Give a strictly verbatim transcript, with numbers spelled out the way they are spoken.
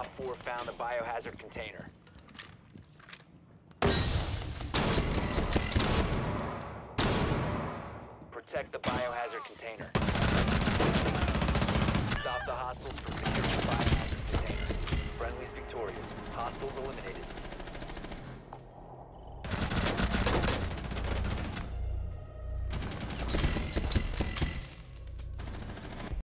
Op four found the biohazard container. Protect the biohazard container. Stop the hostiles from securing the biohazard container. Friendly's victorious. Hostiles eliminated.